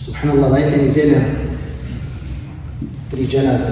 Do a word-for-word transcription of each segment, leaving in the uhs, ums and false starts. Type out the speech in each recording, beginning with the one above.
Субханаллах, на этой неделе три джаназы.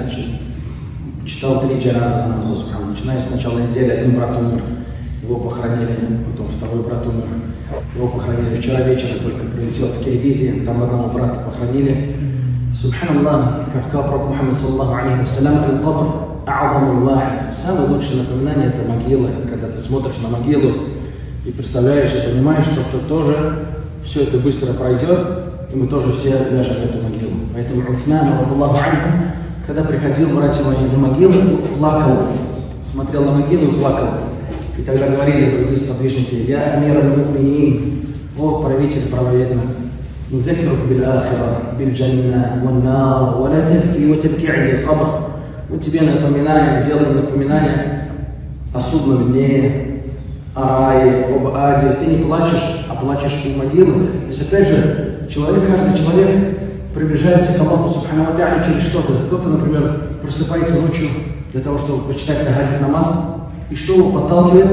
Читал три джаназы намаза, субханаллах. Начиная с начала недели, один брат умер, его похоронили, потом второй брат умер, его похоронили вчера вечером, только прилетел с Киргизии, там одного брата похоронили. Субханаллах, как сказал пророк Мухаммад саллаллаху алейхи вассалям, аль-кабр а'азамул ва'ид. Самое лучшее напоминание — это могила, когда ты смотришь на могилу и представляешь и понимаешь, что, что тоже все это быстро пройдет, и мы тоже все ляжем в эту могилу. Поэтому Усман, радаллаху анху, когда приходил, братья мои, на могилу, плакал, смотрел на могилу и плакал. И тогда говорили другие сподвижники: «Я амир аль-му'минин, о правитель правоверных, нузакирук биль-ахира, биль-джанна, ван-нар, ва ла табки ва табки инда аль-кабр». Мы тебе напоминаем, делаем напоминание о судном дне, о рае, об аде. Ты не плачешь, а плачешь у могилы. То есть, опять же, человек, каждый человек приближается к Аллаху субхану ва та'аля через что-то. Кто-то, например, просыпается ночью для того, чтобы почитать тахаджуд намаз, и что его подталкивает?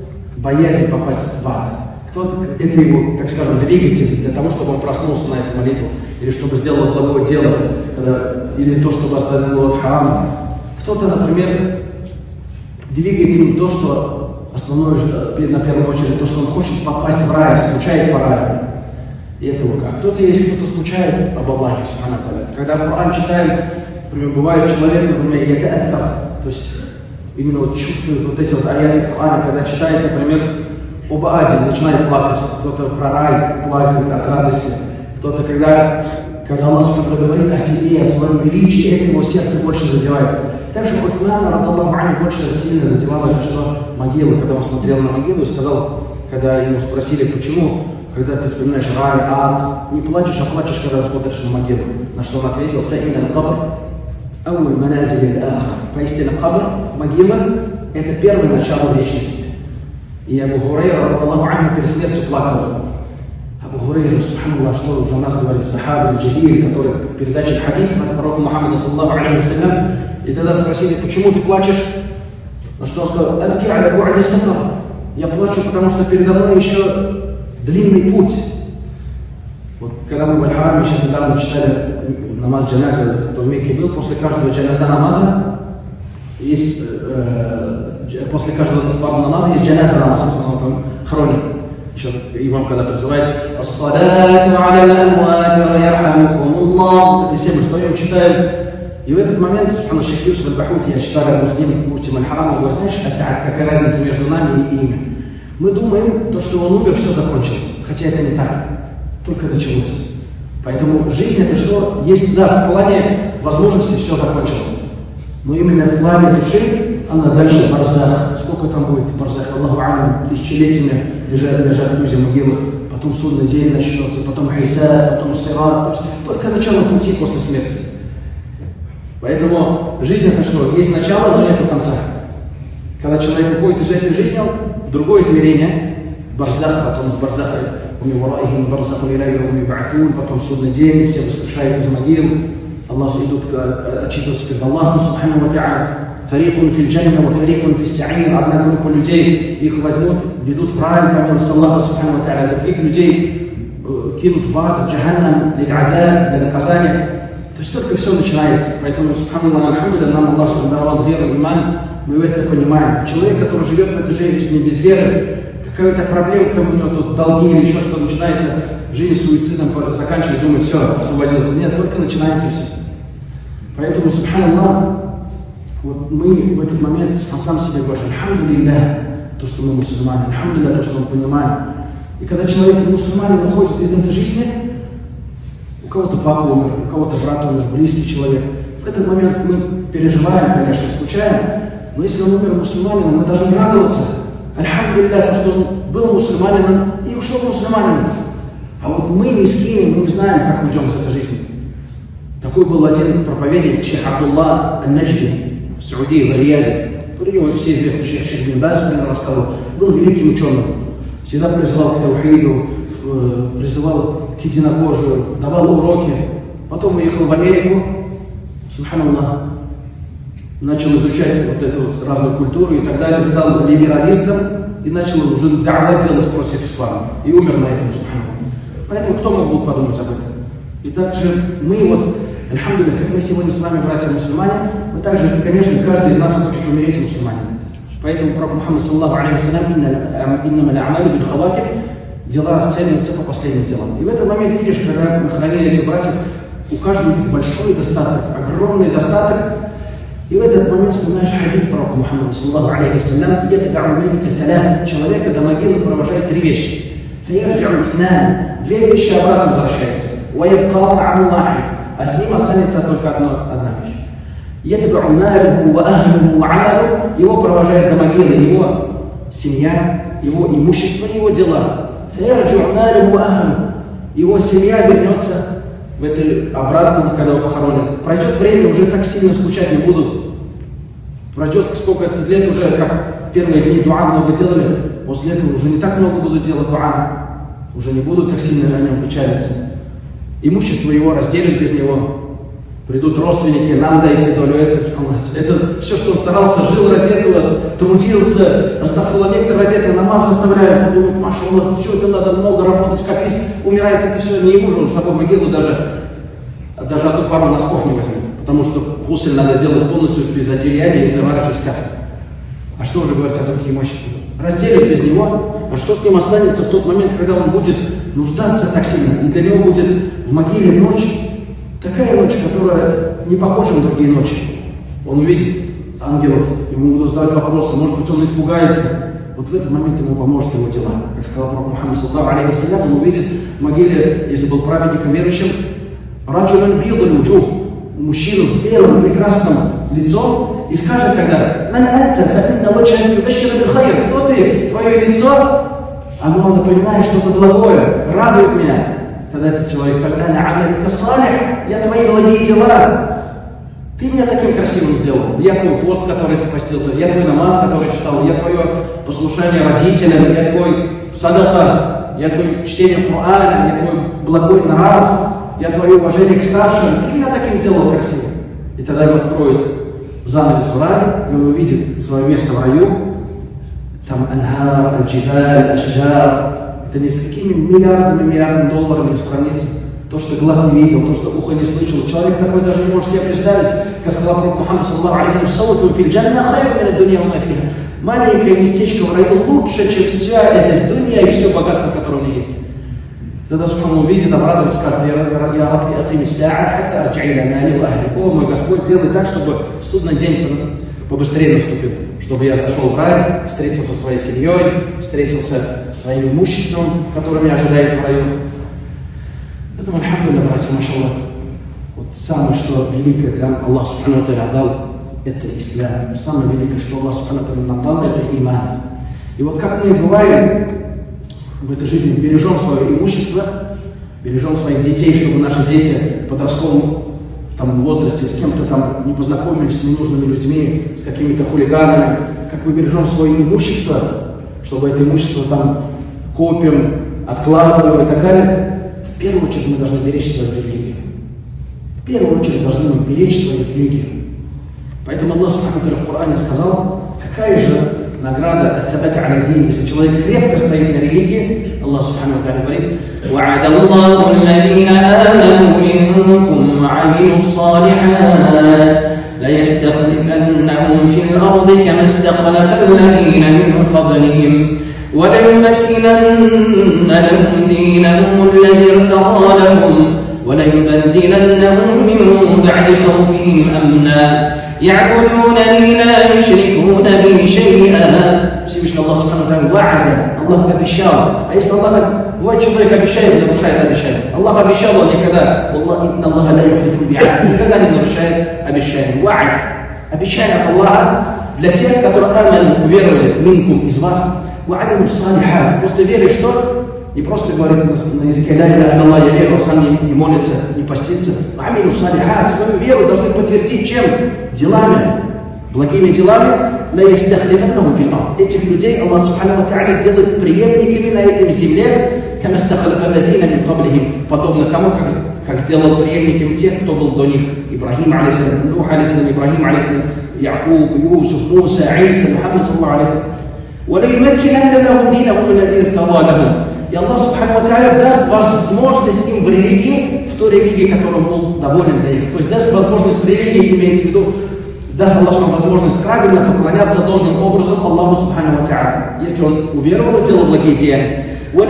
Боязнь попасть в ад. Кто-то, это его, так скажем, двигатель для того, чтобы он проснулся на эту молитву, или чтобы сделал благое дело, когда, или то, чтобы оставил его от харама. Кто-то, например, двигает им то, что основное, на первую очередь, то, что он хочет попасть в рай, скучает по раю. И это его как. Кто-то есть, кто-то скучает об Аллахе, субхану та'аля. Когда Коран читаем, например, бывает человек, например, ята'аффар, то есть именно вот чувствует вот эти вот аяты Корана, когда читает, например, об аде, начинает плакать, кто-то про рай плакает от радости, кто-то, когда, когда Аллах субхану говорит о себе, о своем величии, это его сердце больше задевает. Также Усман, радаллаху анху, больше сильно задевало это, что могила, когда он смотрел на могилу и сказал, когда ему спросили, почему, когда ты вспоминаешь рай, ад, не плачешь, а плачешь, когда смотришь на могилу. На что он ответил: «Фа'инна аль-кабр ауаль маназиль аль-ахра». Поистине кабр, могила, это первое начало вечности. И Абу Хурайра, радаллаху анху, перед смертью плакал. Абу Хурайра, субханаллах, что уже у нас говорит, сахаба аль-джалиль, который передача хадисов от пророка Мухаммада саллаллаху алейхи вассалям. И тогда спросили: почему ты плачешь? На что он сказал: «Абки аля бу'ди сафар». Я плачу, потому что передо мной еще длинный путь. Вот когда мы в Аль-Хараме сейчас недавно читали намаз джаназа, кто в Мекке был, после каждого джаназа намаза есть, э, после каждого фард намаза есть джаназа намаз, в основном там хроник. Еще имам когда призывает: «Ас-салату аля амвати ярхамукумуллах». Вот это все мы стоим, читаем. И в этот момент, субхану шейх Юсуф аль-Бахути, я читаю рядом с ним муфтим аль-Харама, говорю: знаешь, Асад, какая разница между нами и ими? Мы думаем, то, что он умер, все закончилось. Хотя это не так. Только началось. Поэтому жизнь — это что? Есть, да, в плане возможности все закончилось. Но именно в плане души она дальше барзах. Сколько там будет барзах? Аллаху алям, тысячелетиями лежат, лежат люди в могилах. Потом судный день начнется, потом хайса, потом сират. То есть только начало пути после смерти. Поэтому жизнь — это что? Есть начало, но нету конца. Когда человек уходит из этой жизни, в другое измерение, барзах, потом с барзаха, потом судный день, все воскрешают из могил, Аллах идут отчитываться перед Аллахом, субхану ва та'аля. Фарикун фил джанна ва фарикун фис са'ир. Одна группа людей, их возьмут, ведут в рай, помилуйся Аллаха, субхану ва та'аля. Других людей кинут в ад, в джаханнам, для наказания. То есть только все начинается. Поэтому, субханаллах, альхамдулилля, нам Аллах даровал веру, иман, мы это понимаем. Человек, который живет в этой жизни без веры, какая-то проблемка у него тут, долги или еще что, начинается жизнь суицидом, заканчивает, думает: все, освободился. Нет, только начинается все. Поэтому, субханаллах, вот мы в этот момент сам себе говорим: альхамдулилля, то, что мы мусульмане, альхамдулилля, то, что мы понимаем. И когда человек мусульманин уходит из этой жизни, у кого-то папа умер, у кого-то брат умер, близкий человек. В этот момент мы переживаем, конечно, скучаем, но если он умер мусульманином, мы должны радоваться. Альхамдулилля, то, что он был мусульманином и ушел мусульманином. А вот мы, мискины, мы не знаем, как уйдем с этой жизни. Такой был один проповедник, шейх Абдулла аль-Наджди, в Саудии, в Рияде. Про него все известны, шейх Шейх бин Баз, примерно рассказывал. Был великим ученым. Всегда призывал к таухиду, призывал к единобожию, давал уроки. Потом уехал в Америку, субханаллах, начал изучать вот эту вот разную культуру и так далее, стал либералистом и начал уже да'ва делать против ислама. И умер на этом, субханаллах. Поэтому кто мог бы подумать об этом? И также мы вот, альхамдулилля, как мы сегодня с вами, братья-мусульмане, мы также, конечно, каждый из нас хочет умереть мусульманином. Поэтому пророк Мухаммад, саллаллаху алейхи вассалям, дела расцениваются по последним делам. И в этот момент видишь, когда мы хранили этих братьев, у каждого из них большой достаток, огромный достаток. И в этот момент вспоминаешь хадис пророка Мухаммада, саллаллаху алейхи вассалям, человека до могилы провожает три вещи. Две вещи обратно возвращаются. А с ним останется только одна, одна вещь. Его провожает до могилы его семья, его имущество, его дела. Его семья вернется в это обратно, когда его похоронят. Пройдет время, уже так сильно скучать не будут. Пройдет сколько лет уже, как первые дни дуа много делали, после этого уже не так много будут делать дуа. Уже не будут так сильно о нем печалиться. Имущество его разделят без него. Придут родственники, нам дайте долю это, это все, что он старался, жил ради этого, трудился, астафулlah, некоторые ради этого намаз оставляют, он думает, машаллах, что это надо много работать, как есть, умирает это все, не ему же, он с собой могилу даже, даже одну пару носков не возьмет, потому что гусель надо делать полностью без одеяния и заворачивать кафель. А что уже говорить о других имуществах? Разделят без него, а что с ним останется в тот момент, когда он будет нуждаться так сильно, и для него будет в могиле ночь, такая ночь, которая не похожа на другие ночи. Он увидит ангелов, ему будут задавать вопросы, может быть, он испугается. Вот в этот момент ему поможет его дела. Как сказал пророк Мухаммад, саллаллаху алейхи вассалям, он увидит в могиле, если был праведником верующим, раджулан бидал вуджух, мужчину с белым прекрасным лицом, и скажет тогда, ман анта фа инна ваджха юбашширу бил хайр. Кто ты? Твое лицо, оно напоминает что-то благое, радует меня. Тогда этот человек скажет, я твои благие дела. Ты меня таким красивым сделал. Я твой пост, который ты постился, я твой намаз, который читал, я твое послушание родителям, я твой садака, я твое чтение Корана, я твой благой нрав, я твое уважение к старшим. Ты меня таким сделал красивым. И тогда ему откроет занавес в рай, и он увидит свое место в раю. Там анхар, аль-джибаль, ашджар. Это ни с какими миллиардами, миллиардами долларов не сравнится. То, что глаз не видел, то, что ухо не слышал. Человек такой даже не может себе представить, как сказал пророк Мухаммад, саллаллаху алейхи вассалям, маленькое местечко в раю лучше, чем вся эта дунья и все богатство, которое у него есть. Тогда он увидит, обрадуется, скажет, я рабби атими саа, о, мой Господь, сделай так, чтобы судный день побыстрее наступил, чтобы я зашел в рай, встретился со своей семьей, встретился со своим имуществом, которое меня ожидает в раю. Поэтому, альхамдулилля, братья, машаллах, вот самое, что великое, когда Аллах субхану ва тааля дал, это ислам. Самое великое, что Аллах субхану ва тааля нам дал, это иман. И вот как мы бываем в этой жизни, бережем свое имущество, бережем своих детей, чтобы наши дети в подростковом там, в возрасте с кем-то там не познакомились с ненужными людьми, с какими-то хулиганами, как мы бережем свое имущество, чтобы это имущество там копим, откладываем и так далее. В первую очередь мы должны беречь свою религию. В первую очередь должны мы беречь свою религию. Поэтому Аллах субхану ва тааля в Коране сказал, какая же награда ат-табат аля дин, если человек крепко стоит на религии. Аллах субхану ва тааля говорит: وَعَدَ اللَّهُ الَّذِينَ آمَنُوا مِنكُمْ وَعَمِلُوا الصَّالِحَاتِ لَيَسْتَخْلِفَنَّهُمْ فِي الْأَرْضِ كَمَا اسْتَخْلَفَ الَّذِينَ مِن قَبْلِهِمْ وَلَيُمَكِّنَنَّ لَهُمْ دِينَهُمُ الَّذِي ارْتَضَىٰ لَهُمْ وَلَيُبَدِّلَنَّهُمْ مِن بَعْدِ خَوْفِهِمْ أَمْنًا يعبدونني لا يشركون بي شيئا. Всевышний Аллах субхану ва тааля ва'ада, Аллах обещал. А если Аллах, бывает, человек обещает, нарушает обещание. Аллах обещал, он никогда, инна Аллаха ла юхлифу л-ми'ад, никогда не нарушает обещание. Ва'ад, обещание от Аллаха для тех, которые аману, уверовали, минкум, из вас, ва'амилу салихат, после веры, что? Не просто говорит на языке ля иляха илlallah, я верю, сам не, не молится, не постится. Амину салихат, свою веру должны подтвердить чем? Делами, благими делами. Ла ястахлифаннахум фил ард. Этих людей Аллах субхану ва тааля сделает преемниками на этой земле, кама стахлафа аллазина мин каблихим, подобно кому, как, как сделал преемниками тех, кто был до них. Ибрахим алейхиссалям, Нух алейхиссалям, Ибрахим алейхиссалям, Якуб, Юсуф, Муса, Иса, Мухаммад саллаллаху алейхи ва саллям. وَلَيُمَكِّنَنَّ لَهُمْ دِينَهُمُ الَّذِي ارْتَضَىٰ لَهُمْ. И Аллах субхану ва тааля даст возможность им в религии, в той религии, которой он был доволен для них. То есть даст возможность религии, имеется в виду, даст Аллах нам возможность правильно поклоняться должным образом Аллаху Субхану ва Тааля. Если он уверовал и делал благие деяния.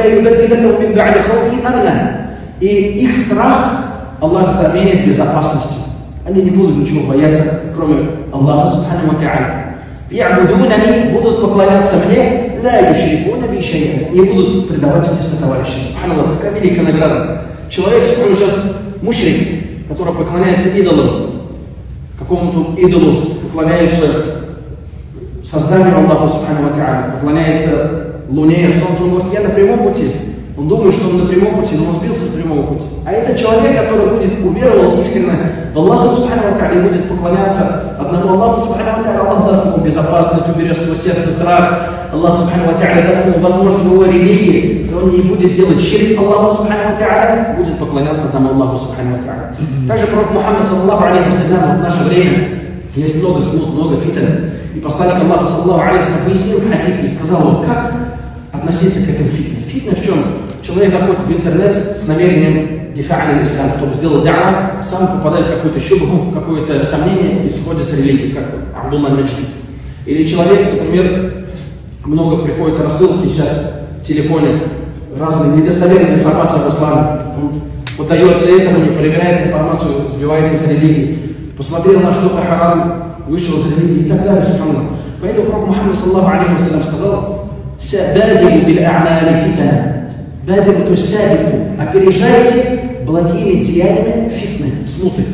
И их страх Аллах заменит безопасностью. Они не будут ничего бояться, кроме Аллаха Субхану ва Тааля. Я'будунани, будут поклоняться мне, ла юшрикуна би шай'ан, не будут предавать мне сотоварища. Субханаллах, какая великая награда. Человек, который сейчас мушрик, который поклоняется идолам, какому-то идолу, поклоняется созданию Аллаха Субхану ва Тааля, поклоняется луне, солнцу, он говорит, я на прямом пути. Он думает, что он на прямом пути, но он сбился с прямого пути. А это человек, который будет уверовал искренне в Аллаха Субхану ва Тааля и будет поклоняться одному Аллаху Субхану ва Тааля. Аллах даст ему безопасность, уберет в его сердце страх. Аллах Субхану ва Тааля даст ему возможность в его религии, и он не будет делать ширк Аллаху Субхану ва Тааля, будет поклоняться одному Аллаху Субхану ва Тааля. Также пророк Мухаммад саллаллаху алейхи ва саллям в наше время есть много смут, много фитн. И посланник Аллаха саллаллаху алейхи ва саллям пояснил в хадифе и сказал, вот как относиться к этому фитне. Фитна в чем? Человек заходит в интернет с намерением дифа'а ислам, чтобы сделать д'ава, сам попадает в какую-то щубху, какое-то сомнение и сходит с религией, как Абдулла Наджди. Или человек, например, много приходит рассылки сейчас в телефоне, разные недостоверные информации об исламе. Он поддается этому, не проверяет информацию, сбивается с религии. Посмотрел на что-то харам, вышел из религии и так далее. Субханаллах. Поэтому пророк Мухаммад саллаллаху алейхи ва саллям сказал, «Бадиру бил а'мали фитана». Бадиру, то есть сабиту, опережайте благими деяниями фитны, смуты.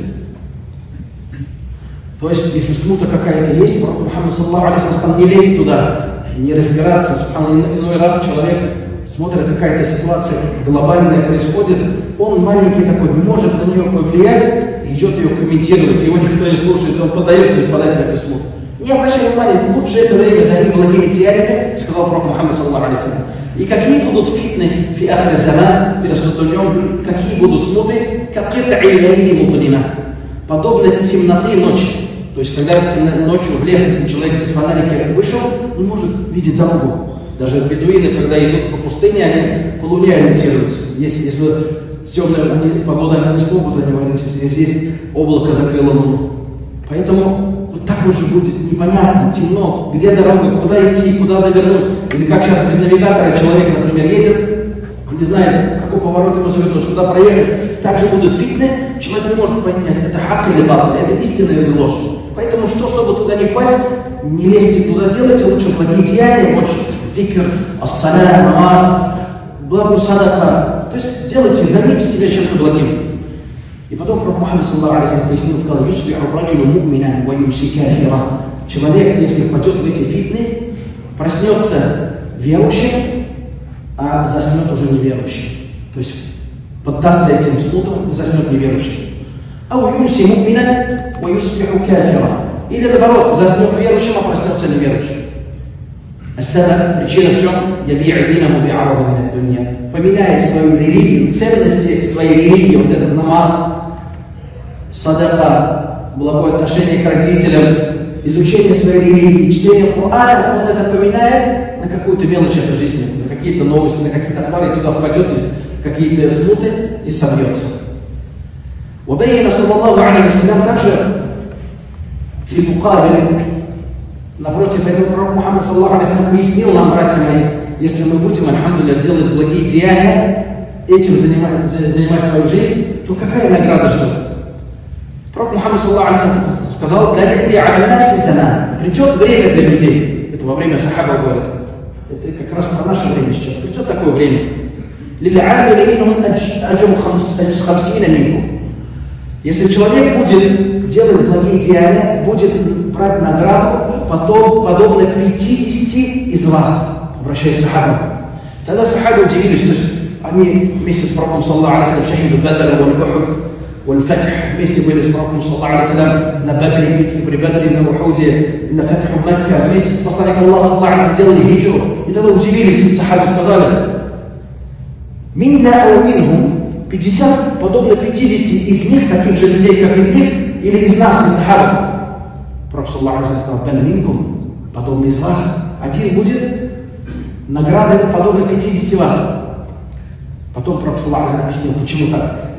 То есть, если смута какая-то есть, пророк Мухаммад саллаллаху алейхи ва саллям, не лезть туда, не разбираться. Субханаллах, иной раз человек, смотрит какая-то ситуация глобальная происходит, он маленький такой, не может на нее повлиять, идет ее комментировать, его никто не слушает, он поддается и впадает в эту смуту. Не обращай внимания, лучше это время занять благими деяниями, сказал пророк Мухаммад саллаллаху алейхи ва саллям. И какие будут фитны фи ахир заман, перед судным днем, какие будут смуты, как кит'и лейли музлима, подобно темноты ночи. То есть, когда ночью в лес, если человек без фонарика вышел, не может видеть дорогу. Даже бедуины, когда идут по пустыне, они по луне ориентируются. Если, если темная погода, они не смогут они ориентироваться, если здесь облако закрыло луну. Поэтому вот так уже будет непонятно, темно, где дорога, куда идти, куда завернуть. Или как сейчас без навигатора человек, например, едет, он не знает, какой поворот ему завернуть, куда проехать. Также будут фитны, человек не может понять, это хак или батл, это истина или ложь. Поэтому что, чтобы туда не впасть, не лезьте туда, делайте лучше благие деяния, больше зикр, ас-салям, намаз, благо садака. То есть сделайте, займите себя чем-то благим. И потом пророк Мухаммад саллаллаху алейхи ва саллям пояснил, сказал, «Юсбиху раджулю му'мина ва юмси кафира». Человек, если впадет в эти фитны, проснется верующим, а заснет уже неверующим. То есть поддастся этим смутам и заснет неверующим. «Ау юмси му'мина ва юсбиху кафира». Или наоборот, заснет верующим, а проснется неверующим. Асаба, причина в чем? «Яби'у динаху би'арада мин ад-дунья». Поменяет свою религию, ценности своей религии, вот этот намаз, садака, благое отношение к родителям, изучение своей религии, чтение Корана, он это поменяет на какую-то мелочь этой жизни, на какие-то новости, на какие-то твари, туда впадет в какие-то смуты и собьется. Вабайна саллаллаху алейхи ва саллям также фи мукабиль, напротив этого пророк Мухаммад саллаллаху алейхи ва саллям пояснил нам, братья мои, если мы будем, альхамдулилля, делать благие деяния, этим занимать, занимать свою жизнь, то какая награда ждет? Пророк Мухаммад саллаллаху алейхи ва саллям сказал, придет время для людей. Это во время сахаба говорят. Это как раз про наше время сейчас. Придет такое время. Если человек будет делать благие деяния, будет брать награду, потом подобно пятидесяти из вас, обращаясь к сахабам. Тогда сахабы удивились, то есть они вместе с пророком саллаллаху алейхи ва саллям шахиду Бадр, валь-Ухуд, валь-Фатх, вместе были с пророком саллаллаху алейхи ва саллям на Бадре, битве при Бадре, на Ухуде, на Фатху Мекка, вместе с посланником Аллаха саллаллаху алейхи ва саллям делали хиджру. И тогда удивились, сахабы сказали, «Минна ау минхум», пятьдесят, подобно пятидесяти из них, таких же людей, как из них, или из нас, из сахабов. Пророк саллаллаху алейхи ва саллям сказал, «Бен минкум», подобно из вас. Один будет наградой, подобно пятидесяти вас. Потом пророк саллаллаху алейхи ва саллям объяснил, почему так.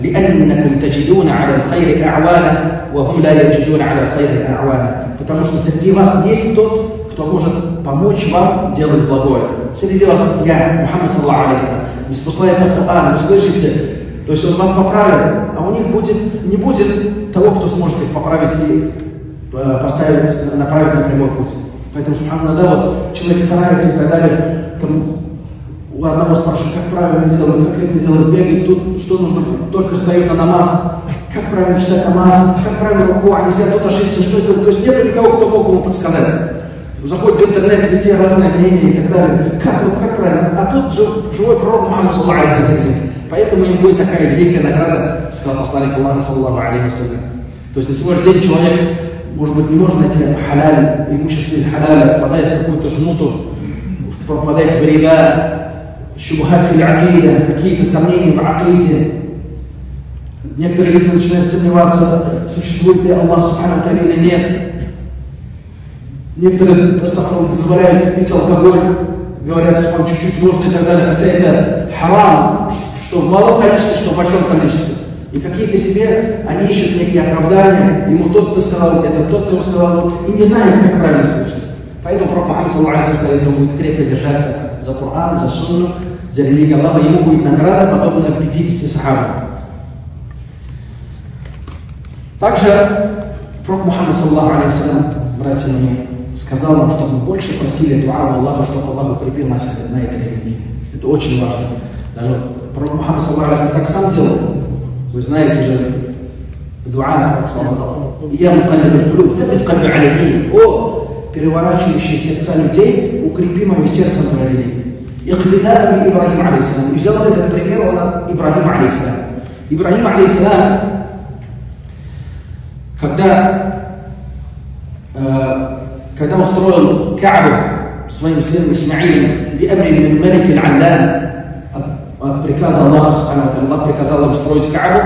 لأنكم تجدون على الخير أعوانا وهم لا يجدون على الخير أعوانا. Потому что среди вас есть тот, кто может помочь вам делать благое. Среди вас я, Мухаммад саллаллаху алейхи ва саллям, не спускается Коран, вы слышите? То есть он вас поправит, а у них будет, не будет того, кто сможет их поправить и э, поставить, направить на прямой путь. Поэтому, субханаллах, да, вот человек старается и так далее, там, у одного спрашивают, как правильно сделать, как это сделать, бегать, тут что нужно, только встает на намаз, как правильно читать намаз, как правильно руку, а если кто-то ошибся, что делать, то есть нет никого, кто мог ему подсказать. Заходит в интернет, везде разные мнения и так далее, как, вот, как правильно, а тут жив, живой пророк Мухаммад саллаллаху алейхи ва саллям. Поэтому им будет такая великая награда, сказал посланник Аллаха саллаллаху алейхи ва саллям. То есть на сегодняшний день человек, может быть, не может найти халяль, имущество из халяля, впадает в какую-то смуту, впадает в риба, шубхат фил акида, какие-то сомнения в акиде. Некоторые люди начинают сомневаться, существует ли Аллах субхану тааля или нет. Некоторые дозволяют пить алкоголь, говорят, что вам чуть-чуть нужно и так далее, хотя это харам, что в малом количестве, что в большом количестве. И какие-то себе, они ищут некие оправдания, ему тот-то сказал, это тот-то ему сказал, и не знают, как правильно слышать. Поэтому пророк Мухаммад саллаллаху алейхи ва саллям, если он будет крепко держаться за Коран, за сунну, за религию Аллаха, ему будет награда, подобная пятидесяти сахабам. Также пророк Мухаммад саллаллаху алейхи ва саллям, братья мои, сказал нам, чтобы мы больше просили дуа у Аллаха, чтобы Аллах укрепил нас на этой религии. Это очень важно. Даже пророк Мухаммад саллаллаху алейхи ва саллям так сам делал. Вы знаете же, дуа, я мукаллиб кулуб, табит кальби аля дин. О, переворачивающие сердца людей, укрепи мое сердце на твоей религии. Иqtidā'an bi Ибрахим алейхиссалям. И взял этот пример он от Ибрахима алейхиссалям. Ибрахим алейхиссалям, когда, э, когда он строил Каабу своим сыном Исмаилем, би амри мин малик аль-Аллам, от приказа Аллаха субхану ва тааля, Аллах приказал ему строить Каабу,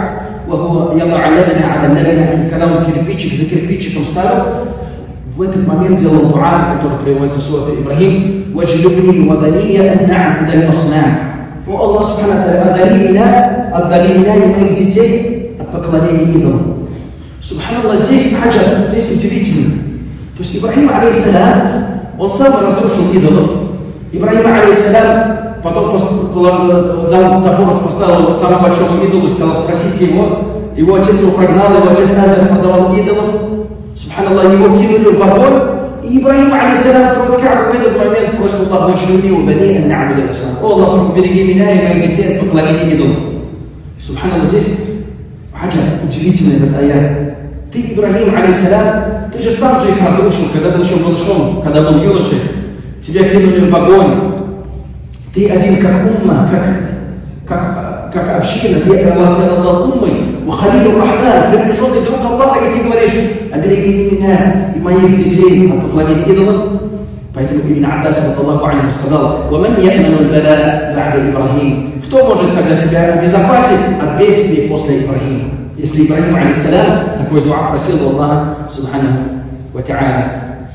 когда он кирпичик за кирпичиком ставил, в этот момент делал дуа, который приводится в суре Ибрахим, «Ваджлюбни вадания ан-на'буда аль-аснам». О Аллах субхану ва тааля, отдали меня, отдали меня и моих детей от поклонения идолам. Субханаллах, здесь хаджа, здесь удивительно. То есть Ибрахим алейхиссалям, он сам разрушил идолов. Ибрахим алейхиссалям потом дал топор, поставил самому большому идолу и сказал, спросите его. Его отец его прогнал, его отец Азар продавал идолов. Субханаллах, его кинули в огонь. И Ибрахим алейхиссалям строит Каабу, в этот момент просит Аллах, «Ваджлюбни вадания ан-на'буда аль-аснам». О Аллах, убереги меня и моих детей от поклонения идолам. Субханаллах, здесь хаджа, удивительный этот аят. Ты, Ибрахим алейхиссалям, ты же сам же их разрушил, когда был еще малышом, когда был юношей. Тебя кинули в огонь. Ты один как умма, как, как, как община, ты Аллах тебя назвал уммой, Халилу Рахман, приближенный друг Аллаха, и ты говоришь, обереги меня и моих детей от поклонения идолам. Поэтому Ибн Аббас радиллаху анху сказал, «Ваман я'ману аль-бала ба'да Ибрахим». Кто может тогда себя обезопасить от бедствий после Ибрахима? Если Ибрахим алейхиссалям такой дуа просил у Аллаха субханаху ва тааля.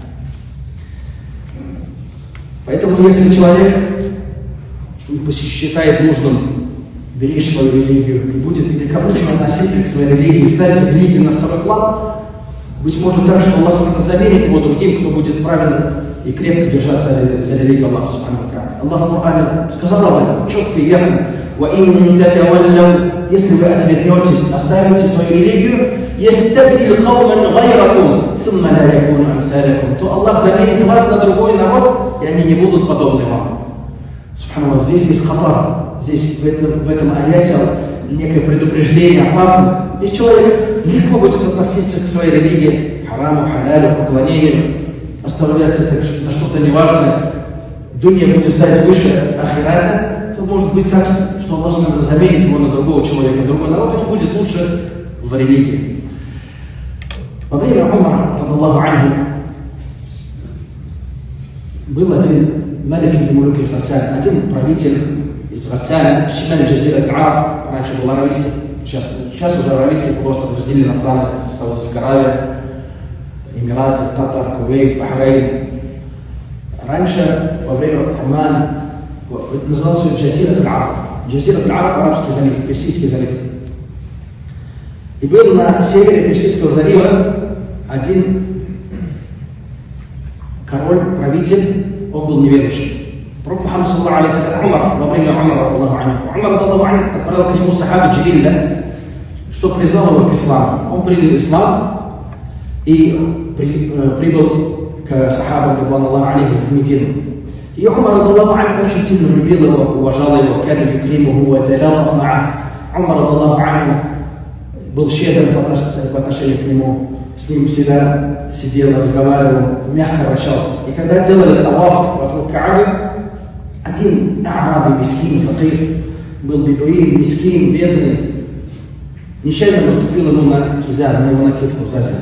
Поэтому если человек считает нужным беречь свою религию и будет легкомысленно относиться к своей религии, ставить религию на второй план, быть может так, что Аллах заменит его другим, кто будет правильно и крепко держаться за религию Аллаха субхану ва тааля. Аллах в Коране сказал об этом четко и ясно. Если вы отвернетесь, оставите свою религию, то Аллах заменит вас на другой народ, и они не будут подобны вам. Субханаллах, здесь есть хабар, здесь в этом, в этом аяте некое предупреждение, опасность. Если человек легко будет относиться к своей религии, хараму, халялю, поклонению, оставлять это на что-то неважное, дунья будет стать выше ахирата, то может быть так, что Аллах заменит его на другого человека, другой народ, он будет лучше в религии. Во время Умара, радиллаху анху, был один Малик ибн Мулук аль-Гассаль, один правитель из Гассаля, Шималь Джазира аль-Араб, раньше был аравийский, сейчас, сейчас уже аравийский полуостров разделили на страны Саудовская Аравия, Эмираты, Катар, Кувейт, Бахрейн. Раньше, во время Омана, назывался Джазира аль-Араб. Джазира аль-Араб, арабский залив, Персидский залив. И был на севере Персидского залива один король, правитель, он был неверующий. Пророк Мухаммад саллаллаху алейхи ва саллям, Умар, во время Умара, Аллаху анху, Умар Аллаху анху отправил к нему сахабу Джибилля, что признал его к исламу. Он принял ислам и при, э, прибыл к сахабам Аллаху анху в Медину. И Умар Аллаху анху очень сильно любил его, уважал его, кан юкримуху ва талатаф ма'аху. Умар Аллаху анху был щедр по отношению к нему, с ним всегда сидел, разговаривал, мягко обращался. И когда делали таваф вокруг Каабы, один араби, мискин, факир, был бедуин, мискин, бедный, нечаянно наступил ему на изяр, на его накидку сзади.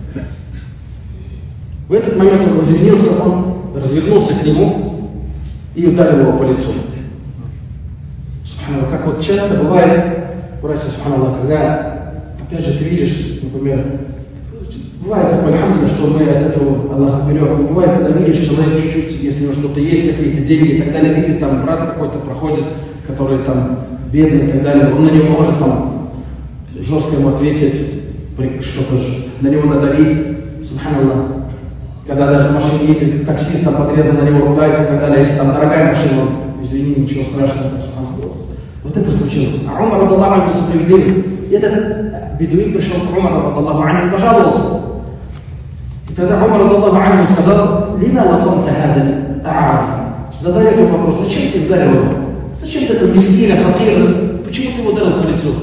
В этот момент он извинился, он развернулся к нему и ударил его по лицу. Субханаллах, как вот часто бывает, братья, субханаллах, когда опять же, ты видишь, например, бывает такое, алхамдулилlah, что мы от этого Аллаха берем. Бывает, когда видишь человек чуть-чуть, если у него что-то есть, какие-то деньги и так далее, видит, там брат какой-то проходит, который там бедный и так далее, он на него может там жестко ему ответить, что-то на него надавить, субханаллах. Когда даже в машине едет таксист, там подрезан, на него ругается и так далее, если там дорогая машина, извини, ничего страшного, субханаллах. Вот это случилось. А Умар Аллаху был справедливым. И этот бедуин пришел к Умару Аллаху анху и пожаловался. И тогда Умар Аллаху анху сказал: «Лима латамта хада а'араби». Задает ему вопрос: зачем ты ударил его? Зачем ты этого мискина, факира? Почему ты его ударил по лицу?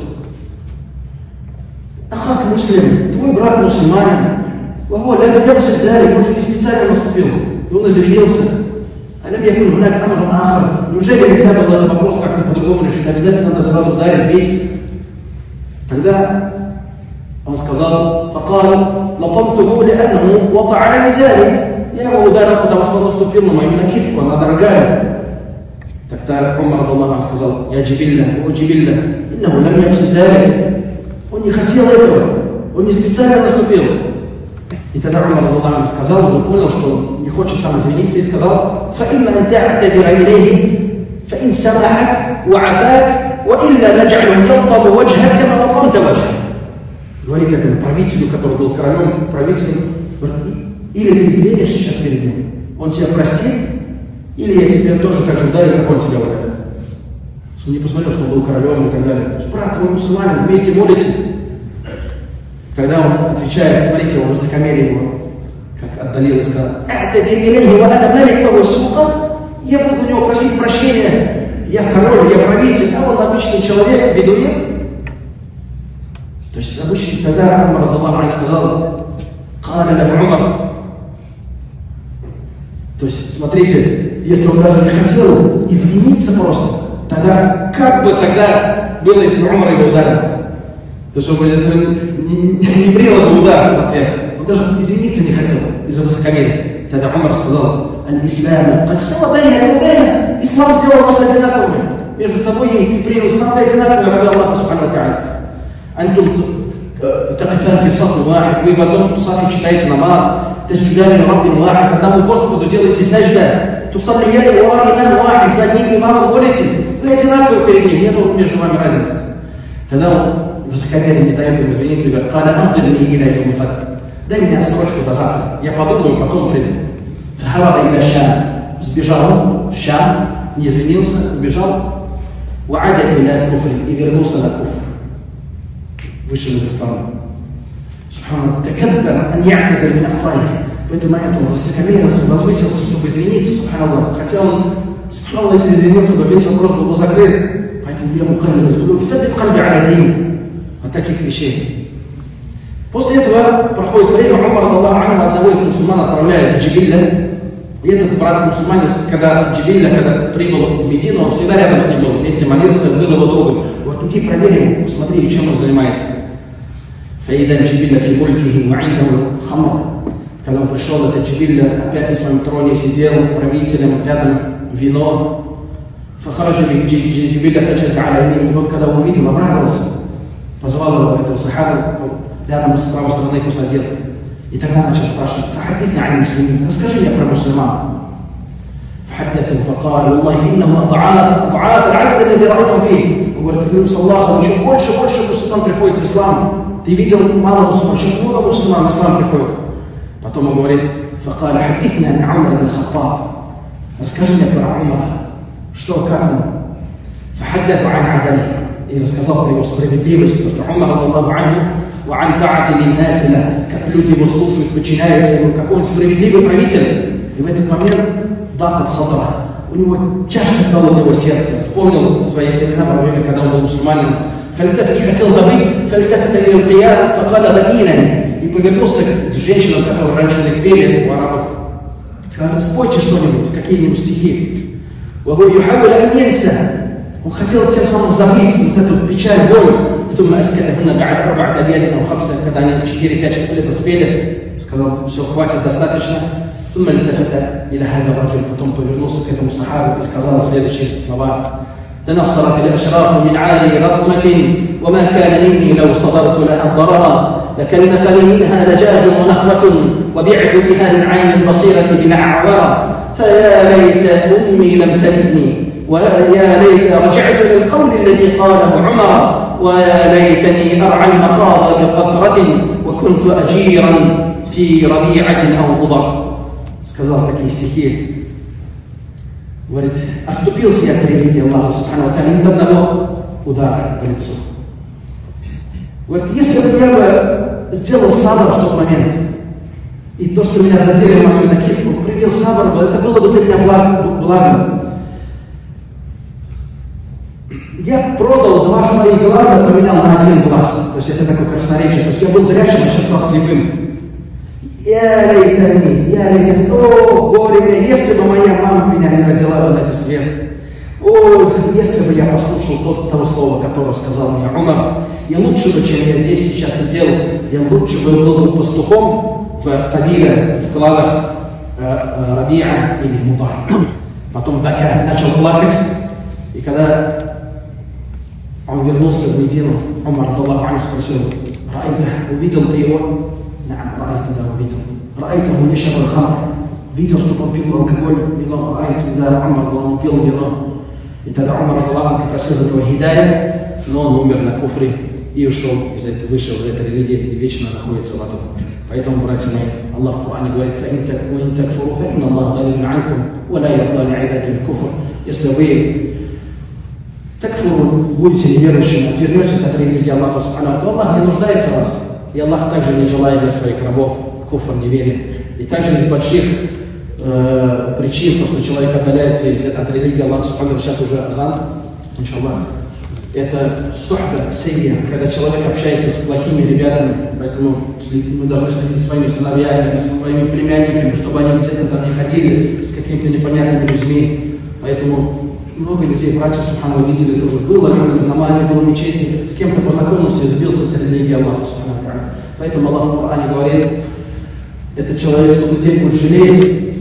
Ахак муслим, твой брат мусульманин. Ого, лям яксик дали, он же не специально наступил. И он извинился. Алям якун гунак амрун ахар. Неужели нельзя было этот вопрос как-то по-другому решить? Обязательно надо сразу ударить, бить. Тогда он сказал: «Факал латамтуху лианнаху вата аля низали». Я его ударил, потому что он наступил на мою накидку, она дорогая. Тогда Умар Аллаху анху сказал: «Я Джибилля, о Джибилля, иннаху лам яксид далик». Он не хотел этого, он не специально наступил. И тогда Умар Аллаху анху сказал, уже понял, что не хочет сам извиниться, и сказал: «Фаимма ан та'тадира илейхи, фаин самахак ва афак, وإلا نجعله يلطم وجهك كما لطمت وجهه». Говорит этому правителю, который был королем, правителем: или ты извинишь сейчас перед ним, он тебя простит, или я тебя тоже так же ударю, как он тебя ударил. Он не посмотрел, что он был королем и так далее. Брат, вы мусульмане, вместе молитесь. Когда он отвечает, смотрите, его высокомерие его, как отдалил и сказал: я буду у него просить прощения. Я король, я правитель, а он обычный человек, бедуин. То есть обычный, тогда Умар Аллаху анху сказал: «Каля лаху Умар». То есть, смотрите, если он даже не хотел извиниться просто, тогда как бы тогда было, если бы Умар его ударил? То есть он не, не, не принял бы удар в ответ. Он даже извиниться не хотел из-за высокомерия. Тогда Умар сказал: «Аль-Исламу кад става байна ва байна». Ислам сделал вас одинаковыми. Между тобой и принял ислам одинаковыми, раби Аллаху субхану ва тааля. Антум тaqифан фи саф вахид. Вы в одном сафе читаете намаз, тасджудани раббин вахид, одному Господу делаете сажда. Тусаллияни ва имам вахид, за одним имамом молитесь. Вы одинаковы перед ним, нет между вами разницы. Тогда он высокомерие не дает ему извиниться и говорит: «Каля андырни иля йоми кадр». Дай мне отсрочку до завтра, я подумаю, потом приду. Фахараба иля Шам. Сбежал в Шам, не извинился, убежал. Уадя иля куфри, и вернулся на куфр. Вышел из ислама. Субханаллах, такаббар ан я'тадир мин ахтаихи. В этот момент он высокомерился, возвысился, чтобы извиниться, субханаллах. Хотя он, субханаллах, если извинился, то весь вопрос был закрыт. Поэтому я мукаллиб аль-кулуб, фаббит кальби аля дин. От таких вещей. После этого проходит время, Умар Аллаху анху одного из мусульман отправляет в Джибилля. И этот брат мусульманин, когда Джибилля, когда прибыл в Медину, он всегда рядом с ним был, вместе молился, был его другом. Говорит: иди проверим, посмотри, чем он занимается. Фаида Джибилля фи мулькихи ва индаху хамр. Когда он пришел, этот Джибилля опять на своем троне сидел, правителем, рядом вино. Фахараджа Джибилля фаджаза аля ямини. И вот когда он увидел, обрадовался, позвал его, этого сахабу, рядом с правой стороны посадил. И тогда начал спрашивать: «Фахаддитни ан муслимин». Расскажи мне про мусульман. فحدثه فقال: والله إنهم أضعاف أضعاف العدد الذي رأيتهم فيه. говорит, клянусь Аллахом, еще больше, больше мусульман приходит в ислам. Ты видел мало мусульман, сейчас много мусульман в ислам приходит. Потом он говорит, فقال حدثنا عن عمر بن الخطاب. Расскажи мне про Умара, что, как он? فحدث عن عدله. И рассказал про его справедливость, потому что Умар, Аллаху анху, وعن طاعة للناس له, как люди его слушают, подчиняются ему, какой он справедливый правитель. И в этот момент дакат садра. У него тяжко стало в его сердце. Вспомнил свои времена во время, когда он был мусульманином. Фальтаф не хотел забыть. Фальтаф и повернулся к женщинам, которые раньше пели у арабов. Сказал, спойте что-нибудь, какие-нибудь стихи. Он хотел тем самым забыть вот эту печаль, боль. Когда они четыре-пять лет спели, сказал, все, хватит, достаточно. ثم التفت إلى هذا الرجل, потом повернулся к этому сахабу и сказал следующие слова: تنصرت الأشراف من عالي رضمة وما كان مني لو صبرت لها الضرر لكلفني منها لجاج ونخوة وبعت بها العين البصيرة بلا أعوار فيا ليت أمي لم تلدني ويا ليت رجعت للقول الذي قاله عمر ويا ليتني أرعى المخاض بقطرة وكنت أجيرا في ربيعة أو مضر. Сказал такие стихи. Говорит, оступился я от религии Аллаха Субхану ва Тааля из одного удара по лицу. Говорит, если бы я бы сделал сабр в тот момент, и то, что меня задели мою накидку, привил сабр, это было бы для меня благом. Я продал два своих глаза, поменял на один глаз. То есть это такое красноречие. То есть я был зрячим, а сейчас стал слепым. Я лейтани, я лейтани, о, горе мне, если бы моя мама меня не родила бы на этот свет. О, если бы я послушал тот, того слова, которое сказал мне Умар, я лучше бы, чем я здесь сейчас сидел, я лучше бы был пастухом в Табиле, в кладах э, Рабиа или Мудар. Потом Бака начал плакать, и когда он вернулся в Медину, Умар, Аллаху анху, спросил: Раита, увидел ты его? Раита, да, увидел. Раита, он не шабал хамр. Видел, что он пил алкоголь, вино. Раита, да, Умар, он пил вино. И тогда Умар, Аллаху, просил за него хидая, но он умер на куфре и ушел из этой, вышел из этой религии и вечно находится в аду. Поэтому, братья мои, Аллах в Коране говорит: если вы такфуру, будете неверующими, отвернетесь от религии Аллаха Субхану, то Аллах не нуждается в вас. И Аллах также не желает для своих рабов в куфр, неверие. И также из больших э, причин, то, что человек отдаляется от религии Аллаха Субхану, сейчас уже азан, иншаллах, это сухба, серия, когда человек общается с плохими ребятами, поэтому мы должны следить за своими сыновьями, со своими племянниками, чтобы они где-то там не ходили с какими-то непонятными людьми. Поэтому много людей, братья Субхану, видели, тоже было в намазе, был в мечети, с кем-то познакомился и сбился с религией Аллаха Субхану. Поэтому Аллах в Коране говорит, этот человек в судный день будет жалеть,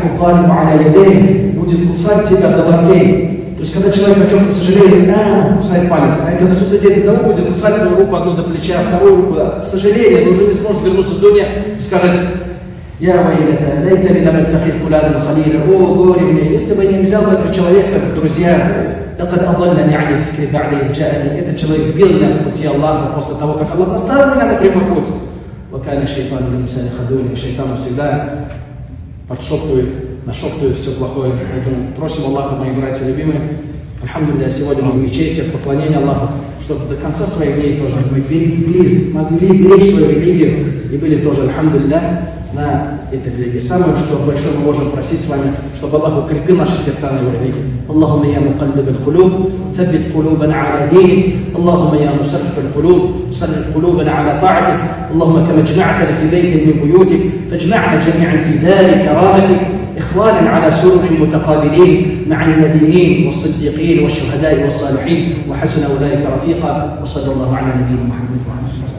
будет кусать тебя до локтей. То есть, когда человек о чем-то сожалеет, а, кусает палец, а этот судный день того будет кусать свою руку одну до плеча, вторую руку от сожаления, но уже не сможет вернуться в думе и скажет: Я вайлята, лейтани лам аттахид фуляна халиля, о, горе мне, если бы я не взял этого человека в друзья, лакад адаллани ани фикри ба'да из джа'ани, этот человек сбил меня с пути Аллаха после того, как Аллах наставил меня на прямой путь. Вакана шайтану линсани хадули, шайтану всегда подшептывает, нашептывает все плохое. Поэтому просим Аллаха, мои братья любимые, альхамдулилля, сегодня мы в мечети, в поклонении Аллаху, чтобы до конца своих дней тоже мы берегли, могли беречь свою религию и были тоже, альхамдулилля, на этой религии. Самое, что большое мы можем просить с вами, чтобы Аллах укрепил наши сердца на его религии. Аллахумма я мукаллиб аль-кулуб, ثبت قلوبنا على دينك. اللهم يا مصرف القلوب صرف قلوبنا على طاعتك. اللهم كما اجمعتنا في بيت من بيوتك فاجمعنا جميعا في دار كرامتك إخوانا على سرر متقابلين مع النبيين والصديقين والشهداء والصالحين وحسن أولئك رفيقا. وصلى الله على نبينا محمد وعلى آله.